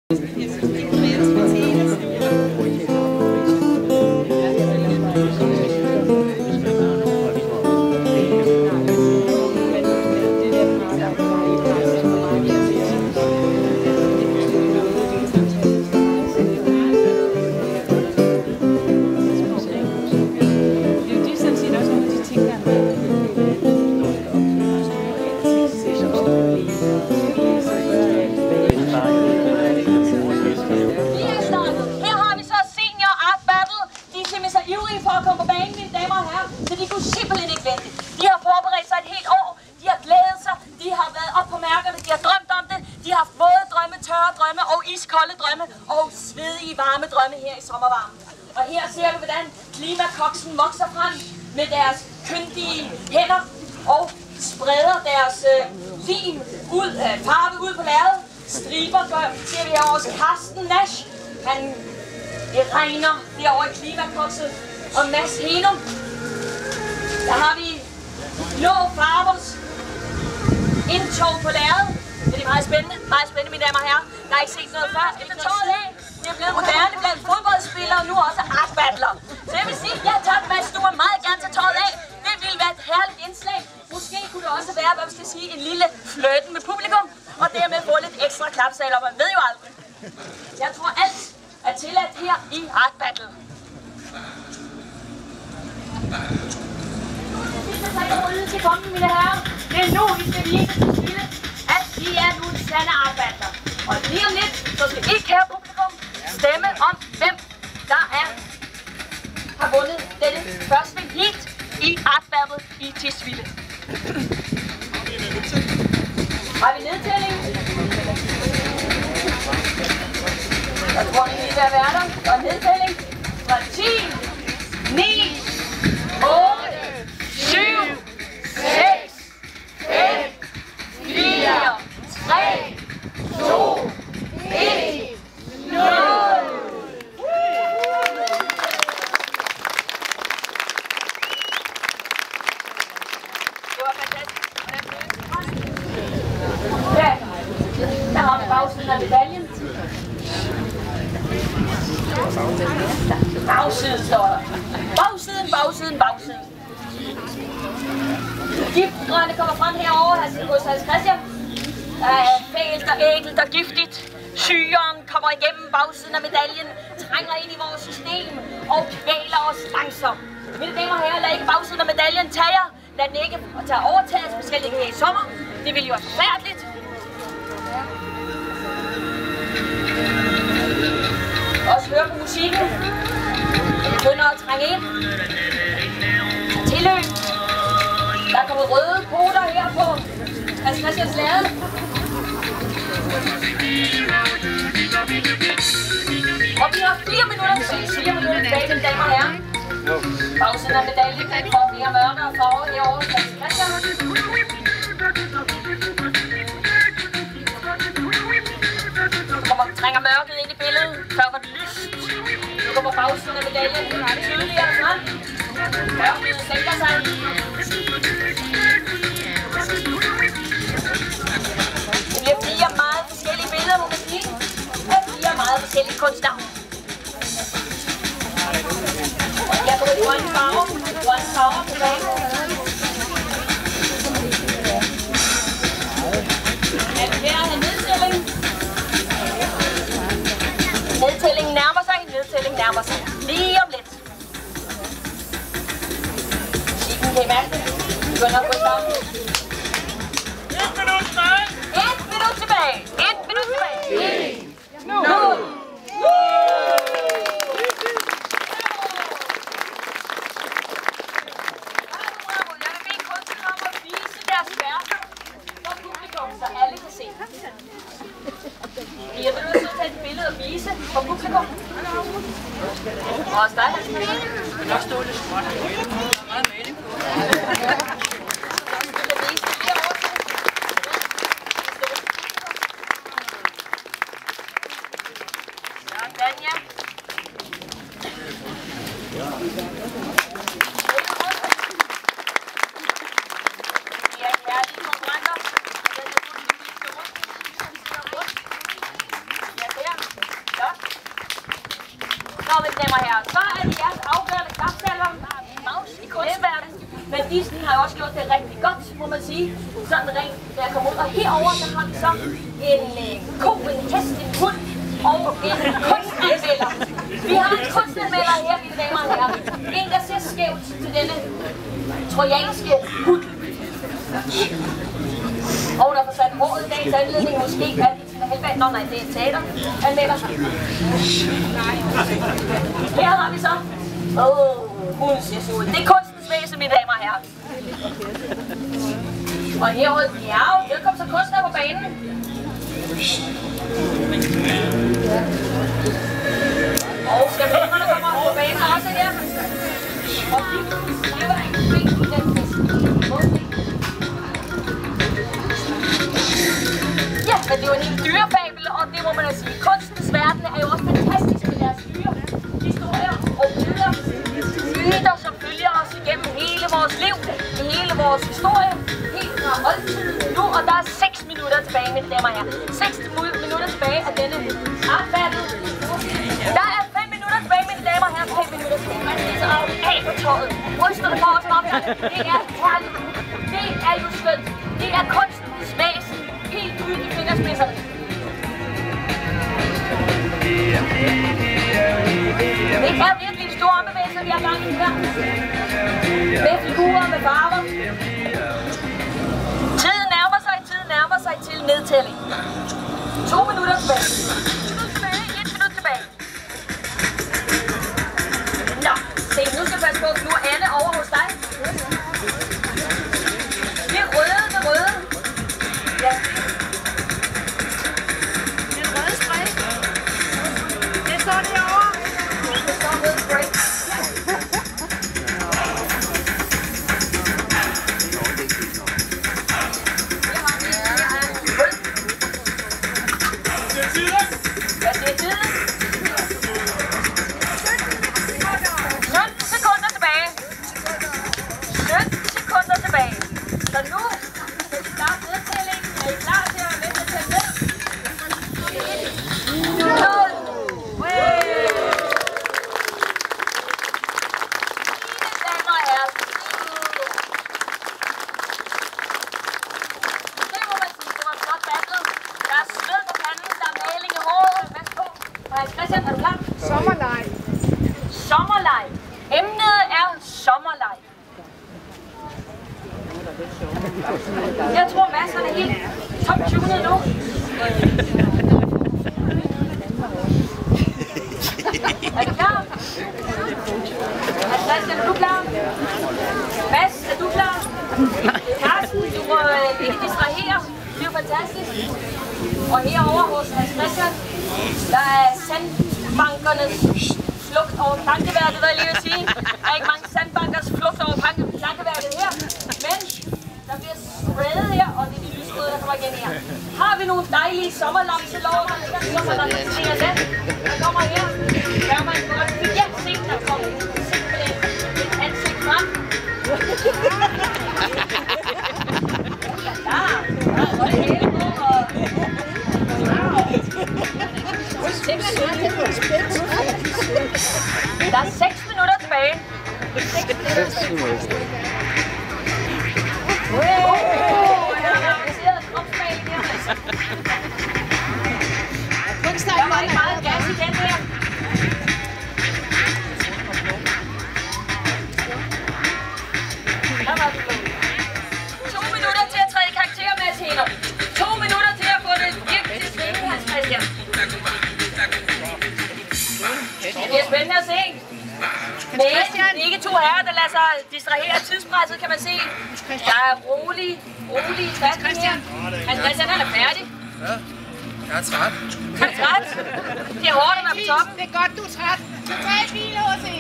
iskolde drømme og svedige varme drømme her i sommervarmen. Og her ser vi, hvordan klimakoksen vokser frem med deres kyndige hænder og spreder deres lim ud, farve ud på lærredet. Striber ser vi her også Carsten Nash. Det regner derovre i klimakokset. Og Mads Henum. Der har vi blå farvers indtog på lærredet. Det er meget spændende, mine damer og herrer. Der har ikke set noget før. Efter tåret af, det er blevet moderne blandt fodboldspillere og nu også artbattler. Så jeg vil sige, ja tak, Mads, du må meget gerne tage tåret af. Det ville være et herligt indslag. Måske kunne det også være, hvad vi skal sige, en lille flirten med publikum, og dermed få lidt ekstra klapsaler, man ved jo aldrig. Jeg tror alt er tilladt her i artbattle. Så tager jeg rydde til kongen, mine herrer. Det er nu, vi skal vise til spille, at de er nu sande artbattler. Og lige om lidt, så skal I, kære publikum, stemme om, hvem der har vundet denne første heat i artbattle i Tisvilde. Har vi nedtælling? Jeg tror, vi vil være der. Og nedtælling fra 10, 9, 8, 7, 6, 5, 4, 3, 2, 1, 0. Ja, der har vi bagsiden af medaljen. Bagsiden står der. Bagsiden. Giftgrønne kommer frem herovre hos Hans Christian. Der er fælt og ægelt og giftigt. Syren kommer igennem bagsiden af medaljen, trænger ind i vores system og kvæler os langsomt. Mine damer og herrer, lad ikke bagsiden af medaljen tage jer. Lad den ikke tage overtaget, specielt ikke her i sommer. Det ville jo være forfærdeligt. Også høre på musikken. Den begynder at trænge ind. Tilløb. Der er kommet røde poter her på Hans Christians lærred. Og vi har 4 minutter tilbage, mine damer og herrer. Bagsiden af medaljen får flere mørkere farver herovre hos Hans Christian. Trænger mørket ind i billedet, før var det lyst. Nu kommer bagsiden af medaljen tydeligere frem. Mørket sænker sig. Det bliver 4 meget forskellige billeder, må man sige. Med 4 meget forskellige kunstnere. Jeg går i grønne farver tilbage. Er vi ved at have nedstilling? Nedtællingen nærmer sig. Lige om lidt. Musikken, kan I mærke det? Vi begynder at gå sammen. 1 minut tilbage. 1 minut tilbage. 1. Nu. Bravo. Jeg vil bede kunstnerne om at vise deres værker for publikum, så alle kan se. Jeg vil nødt til at tage et billede og vise for publikum. Også dig. Det kan nok stå lidt småt. Der er meget maling på. Sådan, ja. Vi er kærlige konkurrenter. Ja, der. Nå, mine damer og herrer, så er det jeres afgørende klapsalver i kunstverdenen. Men Disney har jo også gjort det rigtig godt, må man sige. Sådan rent, da jeg kommer ud. Og herover der har vi så en ko, en hest, en hund og en kunstanmelder. Vi har en kunstanmelder her, mine damer og herrer. En, der ser skævt til denne trojanske hund. Og der er forsat håret i dagens anledning, måske er det til Helvand. Nå nej, det er teater. Han melder sig. Her har vi så. Hun ser så ud. Det er kunstens væsen, mine damer og herrer. Og herude, ja, der kom så kunstner på banen. Og skal vennerne komme op på banen også her? Og de laver en fri i den fest. Ja, men det er jo en lille dyrefabel, og det må man da sige. Kunstens verden er jo også fantastisk med deres dyre historier og billeder. Myter, som følger os igennem hele vores liv, hele vores historie, helt fra oldtiden nu, og der er 6 minutter tilbage, mine damer og herrer. 6 minutter tilbage af denne artbattle. Der er 5 minutter tilbage, mine damer og herrer. 5 minutter tilbage. Man læser af på tøjet. Brysterne for os op. Det er herligt. Det er jo skønt. Det er kunstens væsen. Helt ud i fingerspidserne. Det er virkelig en stor ombevægelse, vi har gang i her. Med figurer, med farver. Tiden nærmer sig til nedtælling. 2 minutter tilbage. 1 minut tilbage. Nå, se, nu skal jeg passe på, nu er Anne over hos dig. Det er røde. Ja. Den røde spray. Det står derovre. Det står røde spray. Sommerleg. Emnet er sommerleg. Jeg tror, masserne er helt top-tunet nu. Er du klar? Christian, er du klar? Mads, er du klar? Carsten, du må ikke distrahere. Det er jo fantastisk. Og herovre hos Hans Christian, der er sandbankernes flugt over plankeværket, hvad jeg lige vil sige. Der er ikke mange sandbankers flugt over plankeværket her, men der bliver spredet her, og det er de lysrøde, der kommer igen her. Har vi nogle dejlige sommerlamselov, der ligger sommerlamselov, der kommer her. Der er man godt. Ja, se, der kommer simpelthen et ansigt frem. Ja, så er det hele på, og... Der er 6 minutter tilbage. 6 minutter tilbage. Der er avanceret kropsmaling her. Der var ikke meget gas i den her. Der var det blå. 2 minutter til at træde i karakter med at tjener. 2 minutter til at få det virkelig til svingen, Hans Christian. Det er spændende at se. Men ikke 2 herrer, der lader sig distrahere tidspresset, kan man se. Der er rolig trætning her. Hans Christian, han er færdig. Ja, jeg er træt. Han er træt. Det er hårdt, at være på toppen. Det er godt, du er træt. Så tag et bil over til.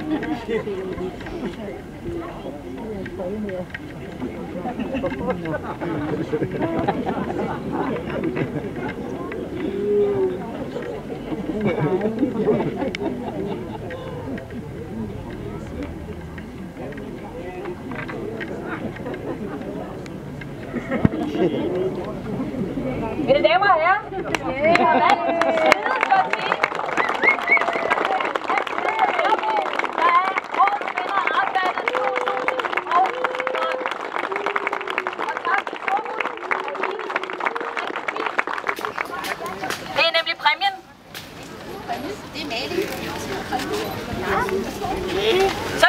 Mine damer og herrer, vi har valgt et skidesgodt team. Der er årets vinder af Artbanen 2012. Og tak til Tormund og Line. Det er nemlig præmien. Det er maling.